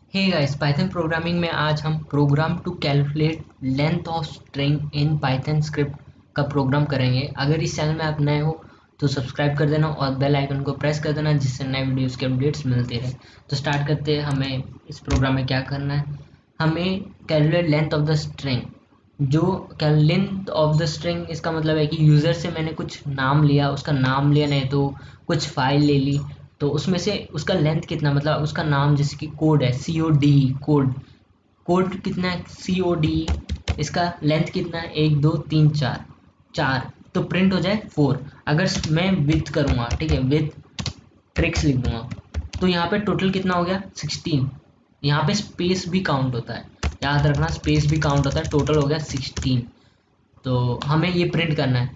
Hey guys, Python programming में आज हम program to calculate length of string in Python script का program करेंगे। अगर इस चैनल में आप नए हो तो सब्सक्राइब कर देना और बेल आइकन को प्रेस कर देना, जिससे नए वीडियोस के अपडेट्स मिलते रहे। तो स्टार्ट करते हैं। हमें इस प्रोग्राम में क्या करना है, हमें calculate length of the string. जो लेंथ ऑफ द स्ट्रिंग, इसका मतलब है कि यूज़र से मैंने कुछ नाम लिया, उसका नाम लिया, नहीं तो कुछ फाइल ले ली, तो उसमें से उसका लेंथ कितना, मतलब उसका नाम जैसे कि कोड है, C O D code, code कितना है, सी ओ डी, इसका लेंथ कितना है, 1 2 3 4, 4, तो प्रिंट हो जाए 4। अगर मैं विथ करूँगा, ठीक है, विथ ट्रिक्स लिख दूंगा, तो यहाँ पे टोटल कितना हो गया, 16। यहाँ पे स्पेस भी काउंट होता है, याद रखना, स्पेस भी काउंट होता है। टोटल हो गया 16। तो हमें ये प्रिंट करना है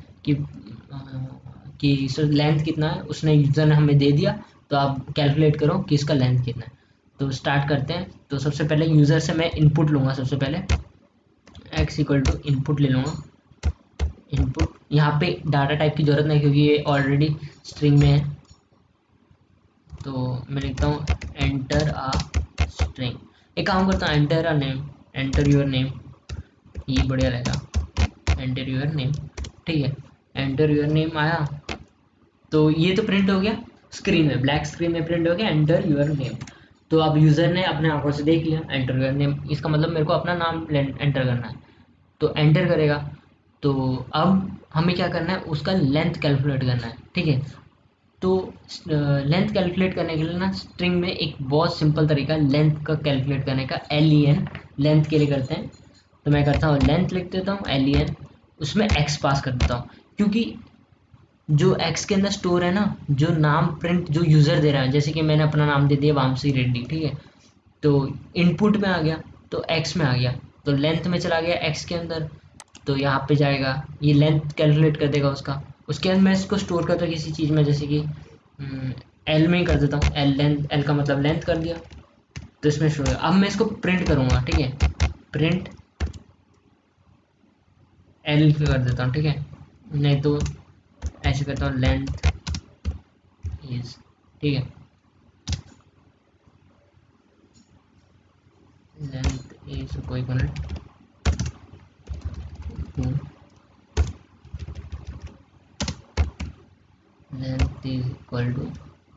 कि सर लेंथ कितना है, उसने यूज़र ने हमें दे दिया। तो आप कैलकुलेट करो कि इसका लेंथ कितना है। तो स्टार्ट करते हैं। तो सबसे पहले यूज़र से मैं इनपुट लूँगा। सबसे पहले x इक्वल टू इनपुट ले लूँगा। इनपुट, यहाँ पे डाटा टाइप की ज़रूरत नहीं क्योंकि ये ऑलरेडी स्ट्रिंग में है। तो मैं लिखता हूँ एंटर आ स्ट्रिंग। एक काम करता हूँ, enter a name, enter your name, ये बढ़िया रहेगा, एंटर योर नेम। ठीक है, एंटर योर नेम आया तो ये तो प्रिंट हो गया स्क्रीन में, ब्लैक स्क्रीन में प्रिंट हो गया एंटर यूर नेम। तो अब यूज़र ने अपने आंखों से देख लिया एंटर यूर नेम, इसका मतलब मेरे को अपना नाम एंटर करना है, तो एंटर करेगा। तो अब हमें क्या करना है, उसका लेंथ कैलकुलेट करना है। ठीक है, तो लेंथ कैलकुलेट करने के लिए ना, स्ट्रिंग में एक बहुत सिंपल तरीका है लेंथ का कैलकुलेट करने का, एल ई एन, लेंथ के लिए करते हैं। तो मैं करता हूँ लेंथ लिख देता हूँ, एल ई एन, उसमें एक्स पास कर देता हूँ, क्योंकि जो एक्स के अंदर स्टोर है ना, जो नाम प्रिंट जो यूज़र दे रहा है, जैसे कि मैंने अपना नाम दे दिया वामसी रेड्डी, ठीक है, तो इनपुट में आ गया, तो एक्स में आ गया, तो लेंथ में चला गया एक्स के अंदर, तो यहाँ पे जाएगा, ये लेंथ कैलकुलेट कर देगा उसका। उसके बाद मैं इसको स्टोर करता हूँ किसी चीज़ में, जैसे कि एल में ही कर देता हूँ, एल लेंथ, एल का मतलब लेंथ कर दिया, तो इसमें स्टोर। अब मैं इसको प्रिंट करूँगा, ठीक है, प्रिंट एल कर देता हूँ, ठीक है, नहीं तो ऐसे करता हूँ लेंथ इज, ठीक है, लेंथ इज कोई connect length is equal to,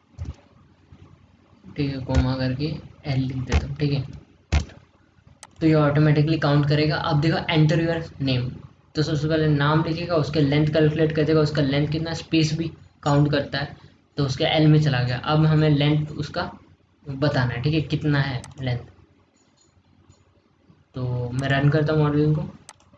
ठीक है, कोमा करके एल लिख देता हूँ, ठीक है, तो ये ऑटोमेटिकली काउंट करेगा। अब देखो एंटर योर नेम, तो सबसे पहले नाम लिखेगा, उसके लेंथ कैलकुलेट कर देगा, उसका लेंथ कितना, स्पेस भी काउंट करता है, तो उसके एल में चला गया। अब हमें लेंथ उसका बताना है, ठीक है, कितना है लेंथ। तो मैं रन करता हूँ मॉडल को,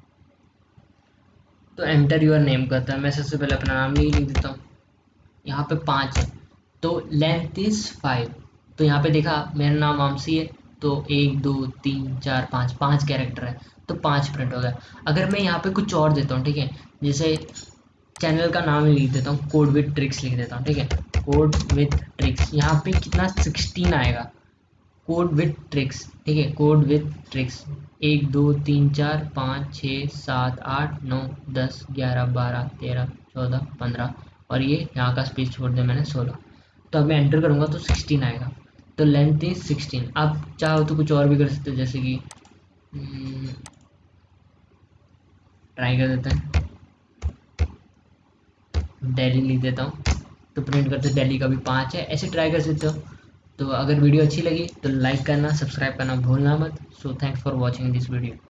तो एंटर योर नेम करता है, मैं सबसे पहले अपना नाम नहीं लिख देता हूँ, यहाँ पे 5 है, तो लेंथ इज 5। तो यहाँ पे देखा मेरा नाम वामसी है, तो 1 2 3 4 5, 5 कैरेक्टर है, तो 5 प्रिंट हो गया। अगर मैं यहाँ पे कुछ और देता हूँ, ठीक है, जैसे चैनल का नाम लिख देता हूँ, कोड विथ ट्रिक्स लिख देता हूँ, ठीक है, कोड विथ ट्रिक्स, यहाँ पे कितना, 16 आएगा, कोड विथ ट्रिक्स, ठीक है, कोड विथ ट्रिक्स, 1 2 3 4 5 6 7 8 9 10 11 12 13 14 15, और ये यहाँ का स्पेस छोड़ दिया मैंने 16। तो अब मैं एंटर करूँगा तो 16 आएगा, तो लेंथ इज 16। आप चाहो तो कुछ और भी कर सकते हो, जैसे कि ट्राई कर देते हैं, दिल्ली लिख देता हूँ, तो प्रिंट करते दिल्ली का भी 5 है, ऐसे ट्राई कर सकते हो। तो अगर वीडियो अच्छी लगी तो लाइक करना, सब्सक्राइब करना भूलना मत। So thanks for watching this video.